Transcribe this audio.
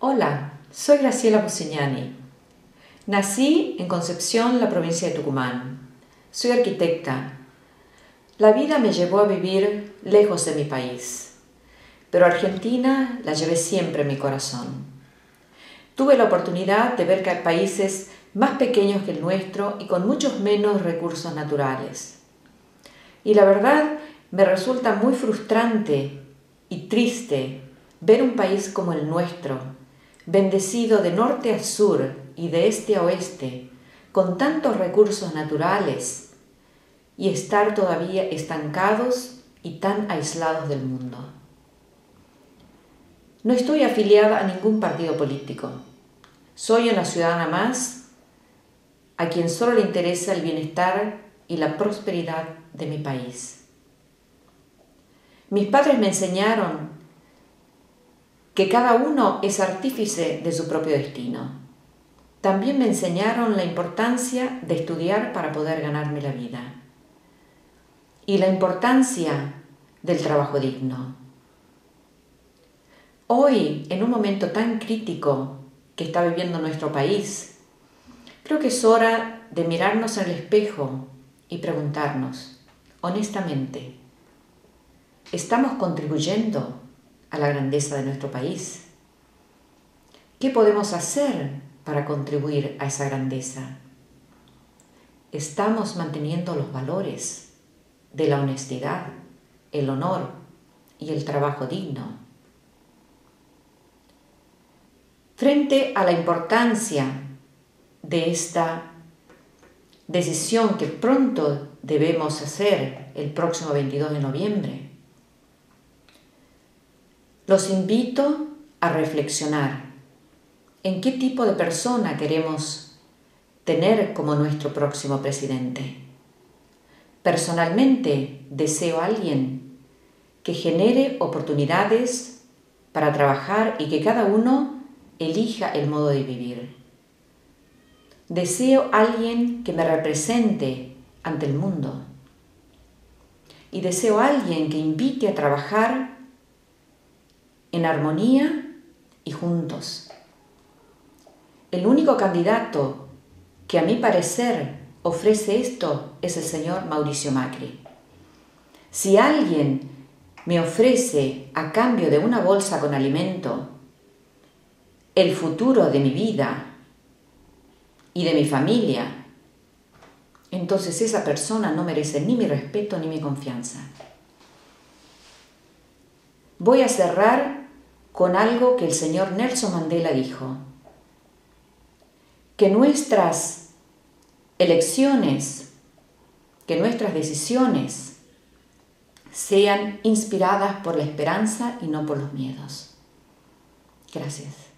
Hola, soy Graciela Bucignani. Nací en Concepción, la provincia de Tucumán. Soy arquitecta. La vida me llevó a vivir lejos de mi país, pero Argentina la llevé siempre en mi corazón. Tuve la oportunidad de ver que hay países más pequeños que el nuestro y con muchos menos recursos naturales. Y la verdad me resulta muy frustrante y triste ver un país como el nuestro, bendecido de norte a sur y de este a oeste, con tantos recursos naturales, y estar todavía estancados y tan aislados del mundo. No estoy afiliada a ningún partido político. Soy una ciudadana más a quien solo le interesa el bienestar y la prosperidad de mi país. Mis padres me enseñaron que cada uno es artífice de su propio destino. También me enseñaron la importancia de estudiar para poder ganarme la vida y la importancia del trabajo digno. Hoy, en un momento tan crítico que está viviendo nuestro país, creo que es hora de mirarnos en el espejo y preguntarnos, honestamente, ¿estamos contribuyendo a la grandeza de nuestro país? ¿Qué podemos hacer para contribuir a esa grandeza? ¿Estamos manteniendo los valores de la honestidad, el honor y el trabajo digno? Frente a la importancia de esta decisión que pronto debemos hacer el próximo 22 de noviembre, los invito a reflexionar en qué tipo de persona queremos tener como nuestro próximo presidente. Personalmente deseo a alguien que genere oportunidades para trabajar y que cada uno elija el modo de vivir. Deseo a alguien que me represente ante el mundo. Y deseo a alguien que invite a trabajar en armonía y juntos. El único candidato que a mi parecer ofrece esto es el señor Mauricio Macri. Si alguien me ofrece a cambio de una bolsa con alimento el futuro de mi vida y de mi familia, entonces esa persona no merece ni mi respeto ni mi confianza. Voy a cerrar con algo que el señor Nelson Mandela dijo: que nuestras elecciones, que nuestras decisiones sean inspiradas por la esperanza y no por los miedos. Gracias.